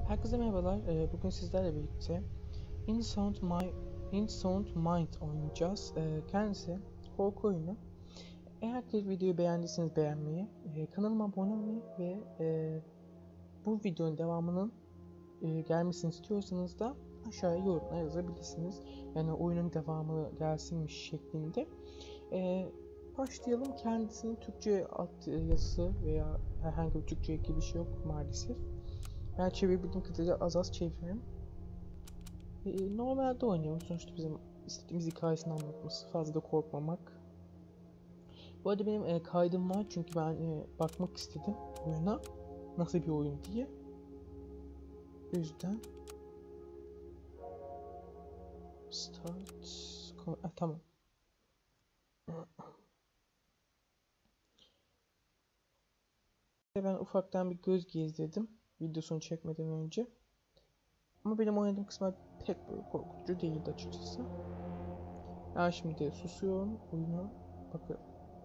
Herkese merhabalar. Bugün sizlerle birlikte In Sound Mind oynayacağız. Kendisi korku oyunu. Eğer ki videoyu beğendiyseniz beğenmeyi, kanalıma abone olmayı ve bu videonun devamının gelmesini istiyorsanız da aşağıya yorumlara yazabilirsiniz. Yani oyunun devamı gelsinmiş şeklinde. Başlayalım. Kendisinin Türkçe alt yazısı veya herhangi bir Türkçe gibi bir şey yok maalesef. Ben çevirebildiğim kadarıyla az çeviririm. Normalde oynuyorum. Sonuçta bizim istediğimiz hikayesini anlatması. Fazla da korkmamak. Bu arada benim kaydım var çünkü ben bakmak istedim oyuna. Nasıl bir oyun diye. O yüzden Start. Tamam. Ben ufaktan bir göz gezdirdim videosunu çekmeden önce. Ama benim oynadığım kısmı pek böyle korkutucu değildi açıkçası. Ben şimdi susuyorum, oyuna bakıyorum.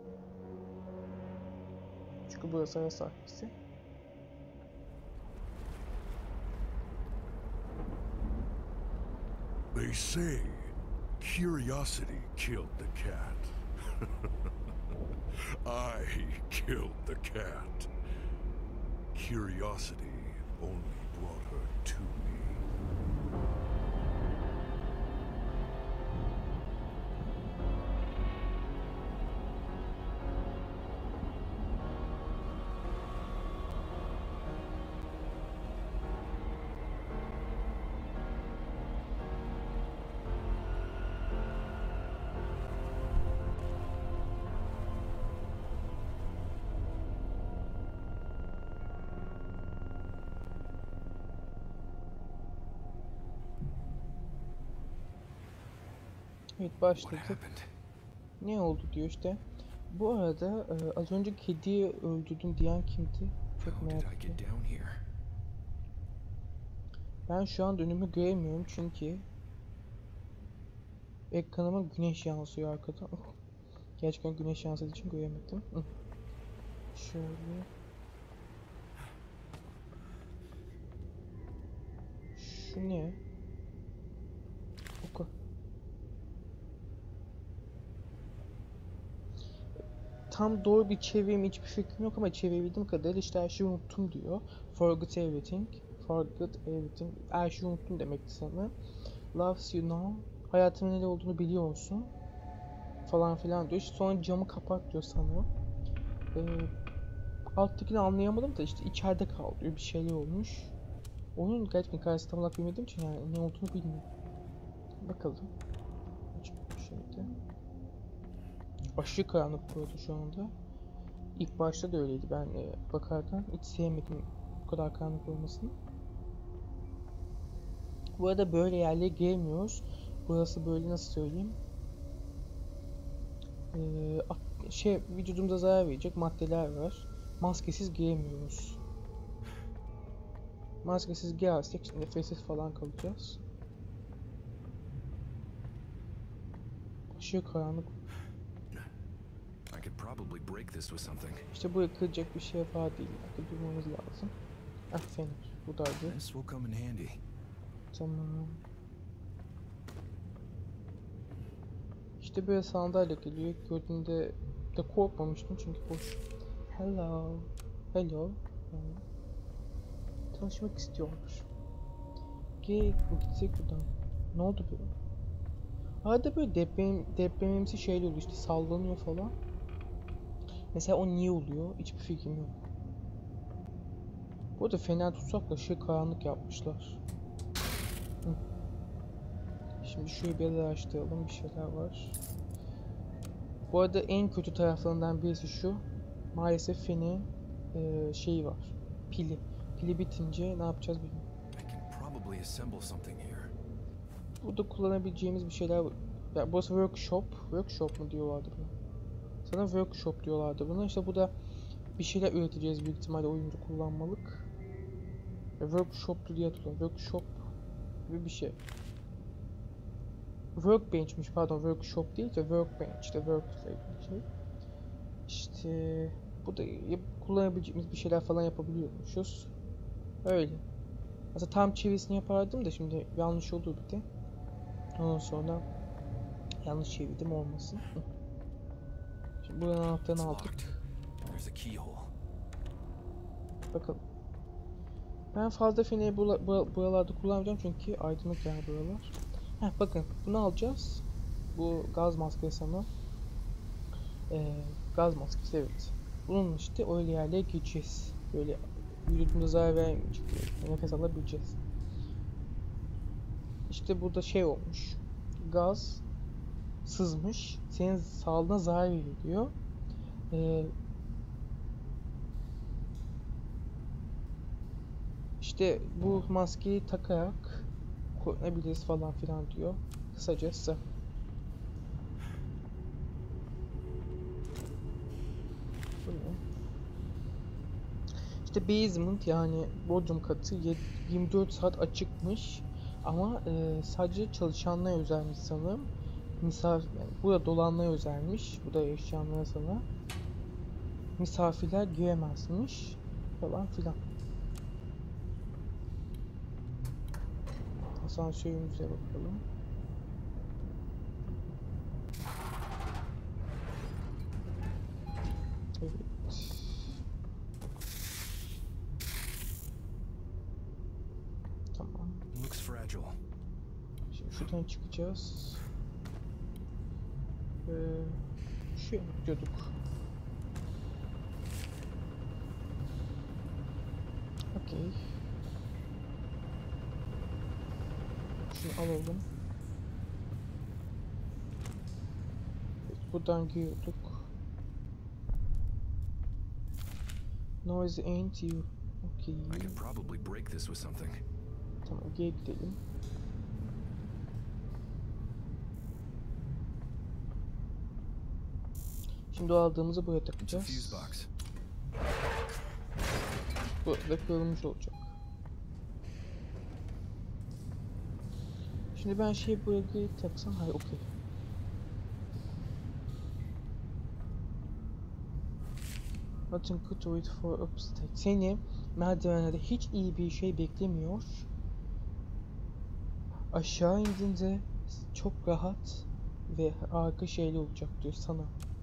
Çünkü burası ara sahnesi. They say curiosity killed the cat. I killed the cat. Curiosity only brought her to me. Evet, başladık. Ne oldu diyor işte. Bu arada az önce kediyi öldürdüm diyen kimdi? Çok merak ettim. Ben şu an önümü göremiyorum çünkü ekranıma güneş yansıyor arkadan. Gerçekten güneş yansıdığı için göremedim. Şöyle. Şu ne? Oku. Tam doğru bir çevireyim hiçbir fikrim yok ama çevirebildiğim kadarıyla işte her şeyi unuttum diyor. Forget everything. Forget everything. Her şeyi unuttum demekti sanırım. Loves you now. Hayatının ne olduğunu biliyorsun. Falan filan diyor. İşte sonra camı kapat diyor sanırım. Alttakini anlayamadım da işte içeride kal diyor. Bir şeyler olmuş. Onun gerçekten hikayesi tam olarak bilmediğim için yani ne olduğunu bilmiyorum. Bakalım. Şimdi. Aşırı karanlık burada şu anda. İlk başta da öyleydi. Ben bakarken hiç sevmedim bu kadar karanlık olmasını. Bu arada böyle yerlere giremiyoruz. Burası böyle nasıl söyleyeyim? Vücudumuza zarar verecek maddeler var. Maskesiz giremiyoruz. Maskesiz girersek işte nefessiz falan kalacağız. Aşırı karanlık. İşte buraya kıracak bir şey var değil. Durmamız lazım. Ah, fener. Buradaydı. Tamam. İşte böyle sandalye geliyor. Gördüğümde de korkmamıştım çünkü boş. Hello. Hello. Tanışmak istiyormuş. Gitsek buradan. Ne oldu böyle? Arada böyle depremimsi şeyler oluyor işte sallanıyor falan. Mesela o niye oluyor? Hiçbir fikrim yok. Bu arada fener tutsak da ışığı karanlık yapmışlar. Hı. Şimdi şöyle bir araştıralım, bir şeyler var. Bu arada en kötü taraflarından birisi şu. Maalesef fenerin şeyi var. Pili. Pili bitince ne yapacağız bilmiyorum. Burada kullanabileceğimiz bir şeyler var. Ya burası workshop. Workshop mu diyorlardı buna? Sana workshop diyorlardı buna. İşte bu da bir şeyler üreteceğiz büyük ihtimalle oyuncu kullanmalık. Workshop'tu diye hatırlıyorum. Workshop gibi bir şey. Workbench'miş pardon, workshop değil de workbench, işte work'la ilgili şey. İşte bu da kullanabileceğimiz bir şeyler falan yapabiliyormuşuz. Öyle. Aslında tam çevirisini yapardım da şimdi yanlış olur bir de. Ondan sonra yanlış çevirdim olmasın. Hı. Şimdi buranın anahtarını aldık. Bakalım. Ben fazla feneri buralarda kullanmayacağım çünkü aydınlık yer buralar. Heh, bakın bunu alacağız. Bu gaz maskesi sana. Gaz maskesi, evet. Bunun işte öyle yerlere gireceğiz. Böyle vücudumuza zarar vermeyecek. Nefes alabileceğiz. İşte burada şey olmuş. Gaz sızmış. Senin sağlığına zarar veriyor diyor. İşte bu maskeyi takarak korunabiliriz falan filan diyor. Kısacası. İşte basement yani bodrum katı 24 saat açıkmış ama sadece çalışanlara özelmiş sanırım. Misafir, yani burada dolanlara özelmiş. Burada yaşayanlara sana. Misafirler giremezmiş falan filan. Asansörümüze bakalım. Evet. Tamam. Şimdi şuradan çıkacağız. Şuraya gidiyorduk. Okey. Şunu alalım. Evet, buradan giriyorduk. Noise ain't you. Okay. I could probably break this with something. Tamam, geri gidelim. Şimdi o aldığımızı buraya takacağız. Bu da kırılmış olacak. Şimdi ben buraya geri taksam, hayır, okey. Nothing good to wait for upstate. Seni merdivenlerde hiç iyi bir şey beklemiyor. Aşağı indiğinde çok rahat ve harika şeyler olacak diyor sana.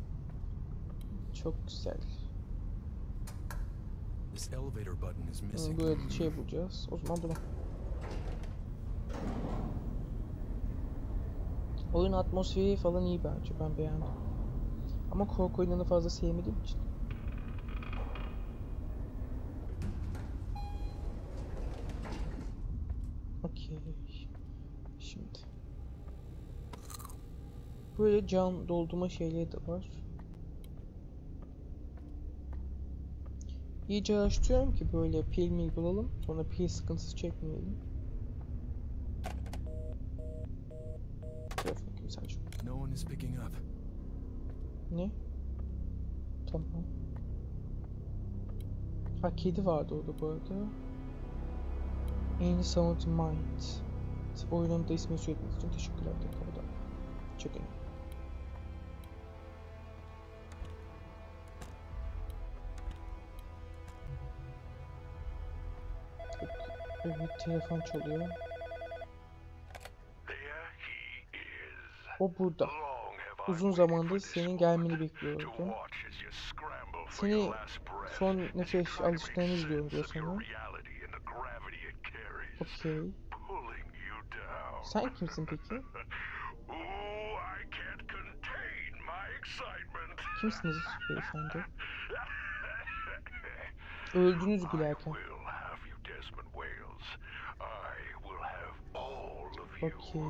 Çok güzel. Böyle şey bulacağız. O zaman buna. Oyun atmosferi falan iyi bence. Ben beğendim. Ama korku oyunlarını fazla sevmediğim için. Okey. Şimdi. Böyle can doldurma şeyleri de var. İyice araştırıyorum ki böyle pil mil bulalım. Sonra pil sıkıntısı çekmeyelim. Telefon gibi sadece. No one is picking up. Ne? Tamam. Ha, kedi vardı orada bu arada. Any Sound Mind. Oyunun da ismini söylediğiniz için teşekkürler tekrardan. Çok önemli. Evet, telefon çalıyor. O burada. Uzun zamandır senin gelmeni bekliyordum. Seni son nefes alışlarını izliyorum diyor sana. Okey. Sen kimsin peki? Kimsiniz beyefendi? Öldünüz gülerken. Okey.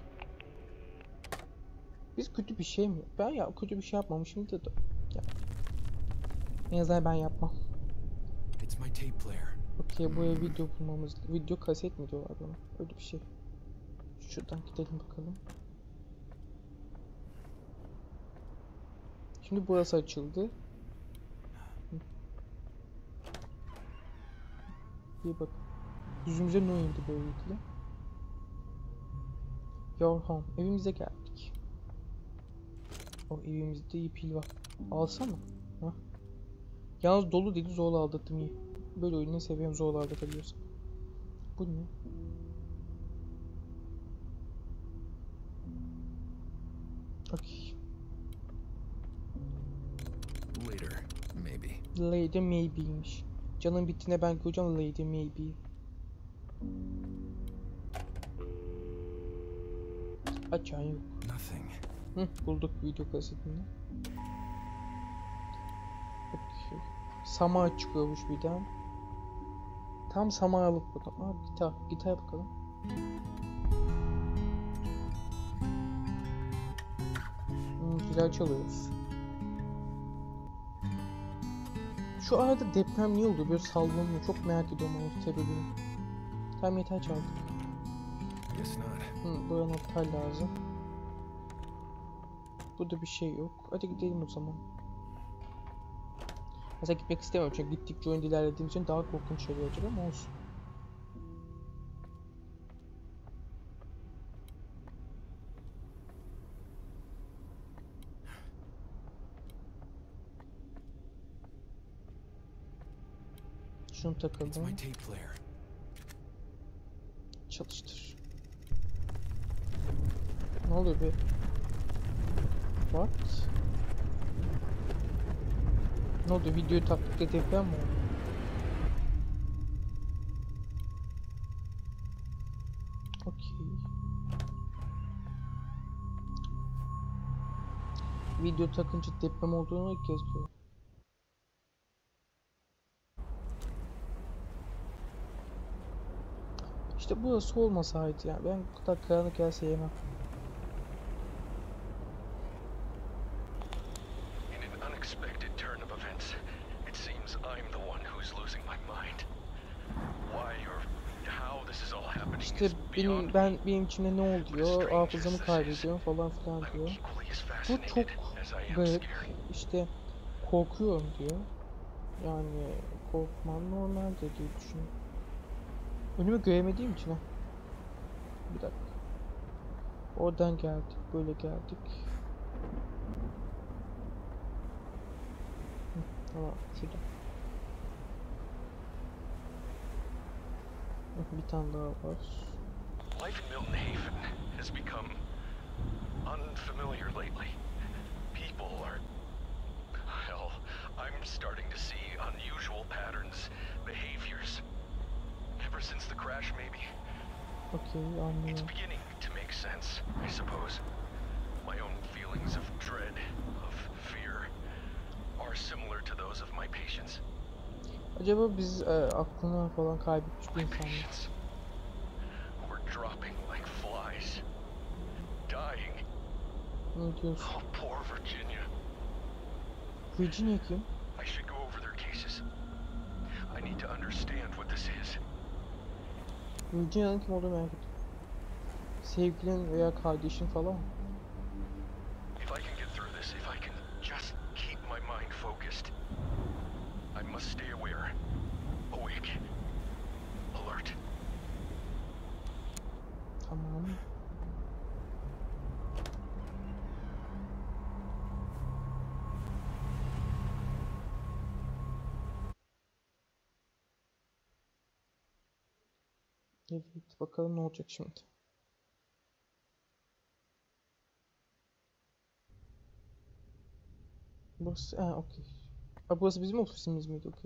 Biz kötü bir şey mi? Ben ya kötü bir şey yapmamışım da. Ya. En azından ben yapmam. Okey, buraya video bulmamız, video kaset mi diyorlar bana? Öyle bir şey. Şuradan gidelim bakalım. Şimdi burası açıldı. Bir bak. Yüzümüze ne indi böylelikle? Your home. Evimize geldik. O evimizde iyi pil var. Alsana. Ha? Yalnız dolu dedi, zorla aldattım iyi. Böyle oyunu seviyorum, zorla aldatabiliyorsun. Bu ne? Okay. Later, maybe. Lady Maybe'ymiş. Canın bittiğinde ben göreceğim Lady Maybe. Açan yok. Nothing. Bulduk video kasetini. Okay. Sama çıkıyormuş birden. Tam Sama'lık bu da. Aa, gitar. Gitar bakalım. Güzel çalıyoruz. Şu arada deprem niye oluyor? Böyle sallanıyor. Çok merak ediyorum onun sebebini. Tam yeter çaldık. Guess not. Buraya anahtar lazım. Burada bir şey yok. Hadi gidelim o zaman. Mesela gitmek istemiyorum çünkü gittikçe oyunda ilerlediğim için daha korkunç şeyler olacak ama olsun. Şunu It's takalım. my tape player. Çalıştır. Ne oluyor be? What? Ne oldu? Videoyu taktık da deprem mi oldu? Okey. Video takınca deprem olduğunu ilk kez görüyorum. İşte burası olmasaydı ya. Ben bu kadar karanlık yer sevmem. In an unexpected turn of events, it seems I'm the one who's losing my mind. Why or how this is all happening İşte is beyond me. benim içimde ne oluyor? Hafızamı kaybediyorum falan filan I'm diyor. equally as Bu çok fascinated as I am garip. scared. İşte korkuyorum diyor. Yani korkmam normaldir diye düşünüyorum. Önümü göremediğim için ha. Bir dakika. Oradan geldik, böyle geldik. Tamam, şurada. Bir tane daha var. Life in Milton Haven has become unfamiliar lately. People are... Hell, I'm starting to see unusual patterns, behaviors. Ever since the crash, maybe. Okey, It's anlıyorum. beginning to make sense, I suppose. My own feelings of dread, of fear, are similar to those of my patients. Acaba biz aklını falan kaybetmiş bir My insan mı? patients who were dropping like flies, dying. Ne diyorsun? Oh, poor Virginia. Virginia kim? I should go over their cases. I need to understand what this is. Virginia'nın kim olduğunu merak ettim. Sevgilin veya kardeşin falan mı? If I can get through this, if I can just keep my mind focused, I must stay aware, awake, alert. Tamam. Evet, bakalım ne olacak şimdi. Burası, okey. Burası bizim ofisimiz miydi? Okey.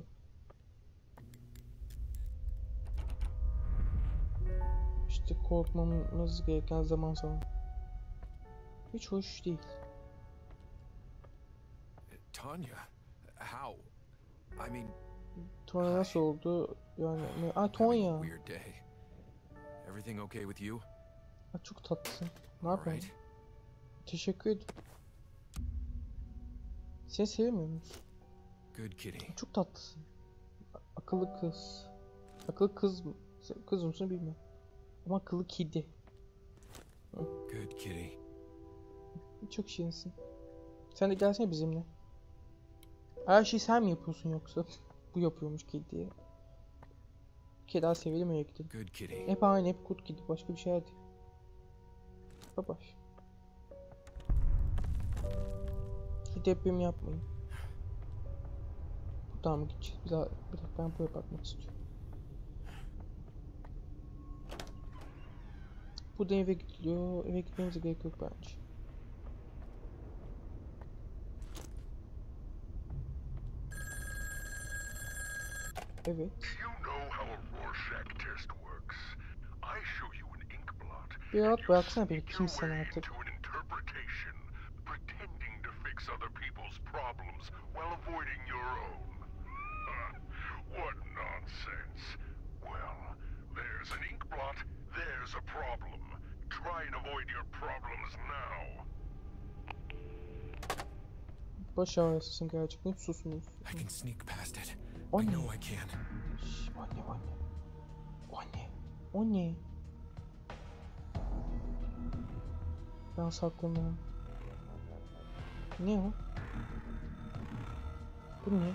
İşte korkmamız gereken zaman sonra. Hiç hoş değil. Tanya? How? I mean, Tonya nasıl oldu? Yani having Tonya. a weird day. Everything okay with you? Çok tatlısın. Ne All yapayım? right. Teşekkür ederim. Seni sevmiyor musun? Good kitty. Çok tatlısın. Akıllı kız. Akıllı kız mı? Kız mısın bilmiyorum. Ama akıllı kedi. Good kitty. Çok şirinsin. Sen de gelsene bizimle. Her şeyi sen mi yapıyorsun yoksa? Bu yapıyormuş kediye. Kedi daha sevelim öyle gidelim. Good kitty. Hep aynı, hep kurt kedi. Başka bir şey hadi. Bye bye. Şu depremi yapmayın. Buradan mı gideceğiz? Bir dakika ben buraya bakmak istiyorum. Buradan eve gidiliyor. Eve gitmemize gerek yok bence. Evet. You know how a Rorschach test works. I show you an ink blot. Bir rahat You bıraksana beni sneak your kimsen way artık. into an interpretation, pretending to fix other people's problems while avoiding your own. What nonsense. Well, there's an ink blot, there's a problem. Try and avoid your problems now. Baş ağrısın gerçekten. Susunuz. I can sneak past it. O I ne? know I can. Şş, o ne, o ne? O ne? O ne? Ben saklanıyorum. Ne o? Bu ne?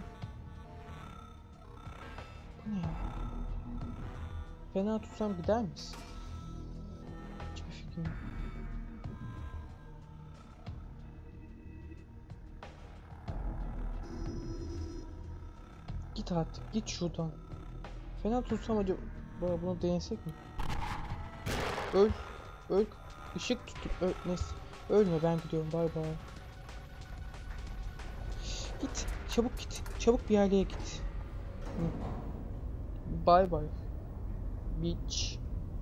Bu ne ya? Fena tutsam gider misin? Hiçbir fikrim yok. Git artık, git şuradan. Fena tutsam acaba bunu denesek mi? Öl, öl. Işık tutup neyse. Ölme, ben gidiyorum, bay bay. Git, çabuk git. Çabuk bir yerlere git. Bye bye. Bitch.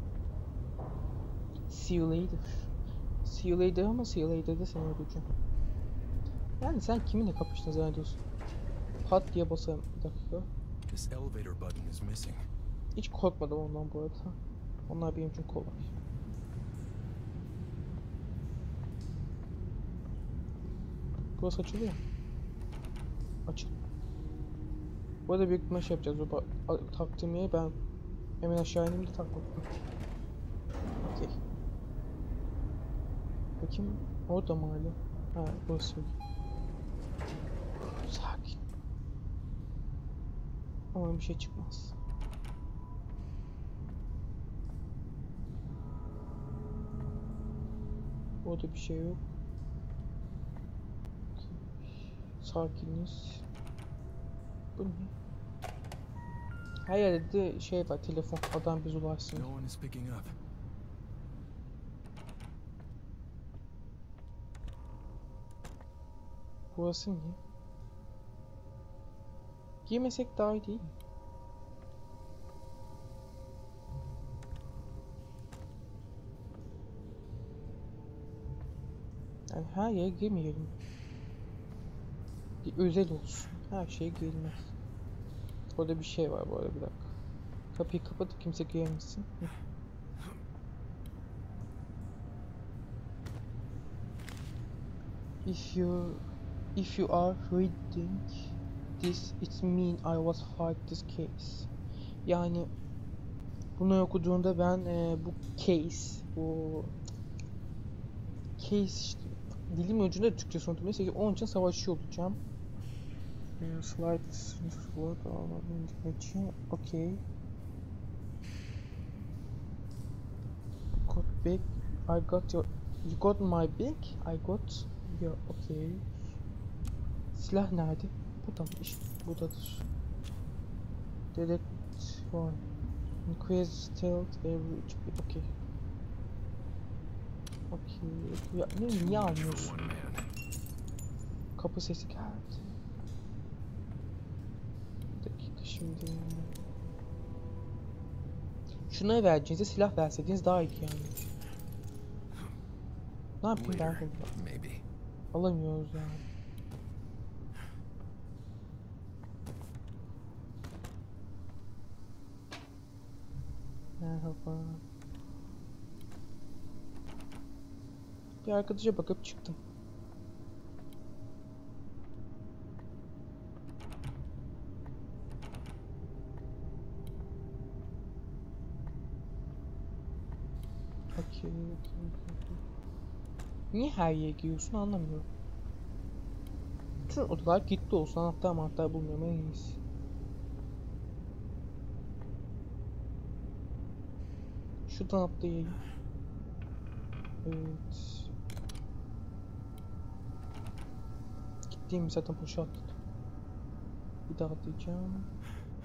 See you later. See you later ama see you later'da seni öldüreceğim. Yani sen kiminle kapıştın zannediyorsun? Pat diye basarım, bir dakika. This elevator button is missing. Hiç korkmadım ondan bu arada. Onlar benim için kolay. Burası açılıyor. Açıl. Bu arada büyük bir şey yapacağız. O taktığım yeri ben hemen aşağı ineyim de takmadım. Okey. Bakayım orada mı hala? Ha, burası. Sakin. Umarım bir şey çıkmaz. Orada bir şey yok. Sakiniz. Bu ne? Her yerde de şey var, telefon. Adam bizi ulaşsın. No one is picking up. Burası ne? Girmesek daha iyi değil mi? Yani her yere girmeyelim. Bir özel olsun. Her şeye girilmez. Orada bir şey var bu arada, bir dakika. Kapıyı kapatıp kimse giremesin. If you are reading this, it mean I was fight this case. Yani bunu okuduğunda ben bu case işte dilimin ucunda Türkçe sonunda neyse onun için savaşıyor olacağım. Slide sword için okay. Got back. I got your. You got my back. I got your. Okay. Silah nerede? Burada mı? İşte buradadır. Direct one. Increase stealth average. Okay. Okay. Ya niye For almıyorsun? one man. Kapı sesi geldi. Bir dakika şimdi. Şuna vereceğinize silah verseydiniz daha iyi yani. Ne yapayım ben Later, bunu? maybe. Alamıyoruz yani. Merhaba. Bir arkadaşa bakıp çıktım. Okay. Niye her yere giriyorsun anlamıyorum. Bütün odalar kilitli olsun, anahtar bulmuyorum, en iyisi. Şuradan atlayayım. Evet. Gittiğimi zaten boşa atladım. Bir daha atlayacağım.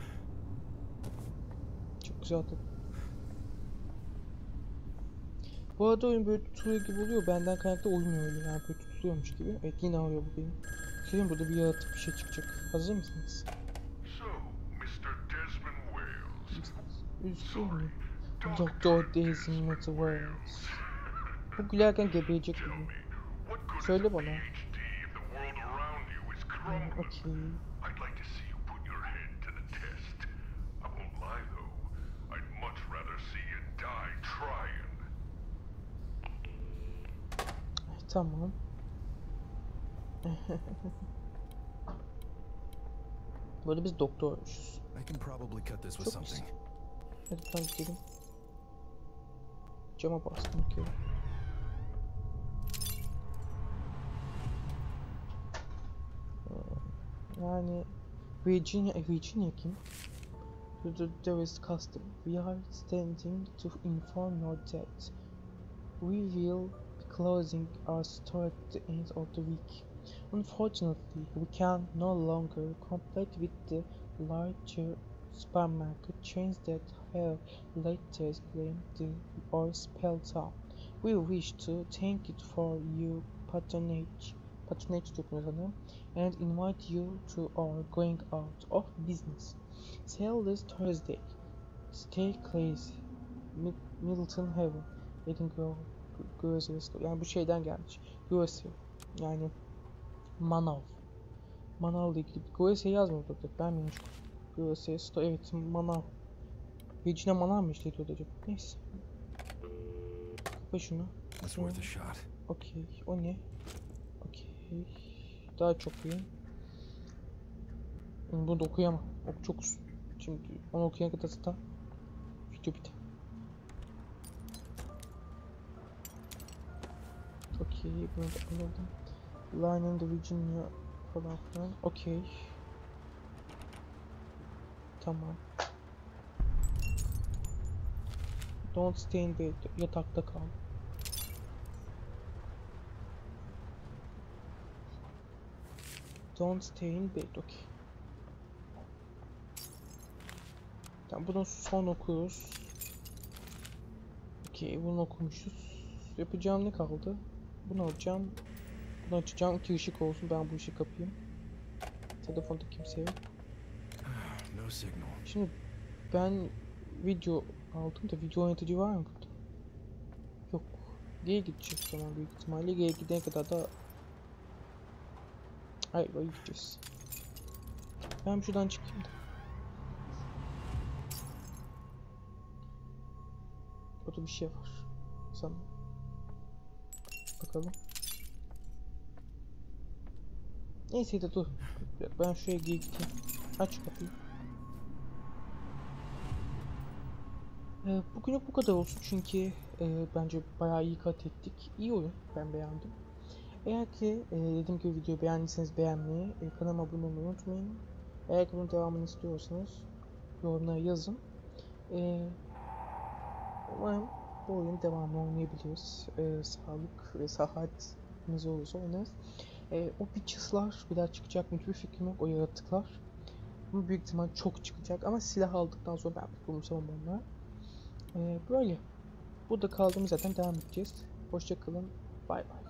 Çok güzel atladım. Bu arada oyun böyle tutuluyor gibi oluyor. Benden kaynaklı uymuyor öyle. Yani böyle tutuluyormuş gibi. Evet yine arıyor bu benim. Söyleyeyim burada bir yaratık bir şey çıkacak. Hazır mısınız? So, Mr. Desmond Wales. Üzgünüm. Doktor Desmond Wales. Bu gülerken geberecek Tell gibi. me, what good Söyle is a bana. PhD if the world around you is crumbling? Okey. I'd like to see you put your head to the test. I won't lie though. I'd much rather see you die trying. Tamam. Böyle biz doktormuşuz. I can probably cut this with Çok güzel. something. Hadi ben gidelim. Cama bastım bir kere. Yani Virginia kim? There is custom. We are standing to inform you that we will be closing our store at the end of the week. Unfortunately, we can no longer compete with the larger supermarket chains that have latest claimed or spelled out. We wish to thank you for your patronage and invite you to our going out of business sale this Thursday. Stay classy. Middleton Haven. Edinburgh Grocery Store. Yani bu şeyden gelmiş. Grocery. Yani manav. Manavla ilgili bir grocery yazmıyor burada. Ben mi yanlış okudum? Grocery Store. Evet manav. Virginia manav mı işletiyordu acaba? Neyse. Kapa şunu. That's worth a shot. Okey. O ne? Okey. Daha çok iyi. Bunu da okuyamam. Çok uzun. Şimdi onu okuyan kadar zaten video biter. Okey. Bunu da anladım. Line in the Virginia falan filan. Okey. Tamam. Don't stay in bed. Yatakta kal. Don't stay in bed. Okey. Tamam bunu son okuyoruz. Okey bunu okumuşuz. Yapacağım ne kaldı? Bunu alacağım. Bunu açacağım ki ışık olsun. Ben bu ışığı kapayım. Telefonda kimse yok. No signal. Şimdi ben video aldım da video yönetici var mı burada? Yok. G'ye gidecek o zaman büyük ihtimalle. G'ye gidene kadar da hayır gideceğiz. Ben şuradan çıkayım da. Burada bir şey var. Sanırım. Bakalım. Neyse de dur. Ben şuraya gideyim. Aç kapıyı. Bugünlük bu kadar olsun çünkü bence bayağı iyi kat ettik. İyi oyun. Ben beğendim. Eğer ki dediğim gibi videoyu beğendiyseniz beğenmeyi, kanalıma abone olmayı unutmayın. Eğer ki bunun devamını istiyorsanız yorumlara yazın. Umarım bu oyun devamlı oynayabiliriz. Sağlık ve sıhhatimiz olursa oynarız. O bitches'lar bir daha çıkacak mı hiçbir fikrim yok. O yaratıklar. Bu büyük ihtimal çok çıkacak ama silah aldıktan sonra ben pek umursamam onları. Böyle. Burada kaldığımız zaten devam edeceğiz. Hoşça kalın. Bay bay.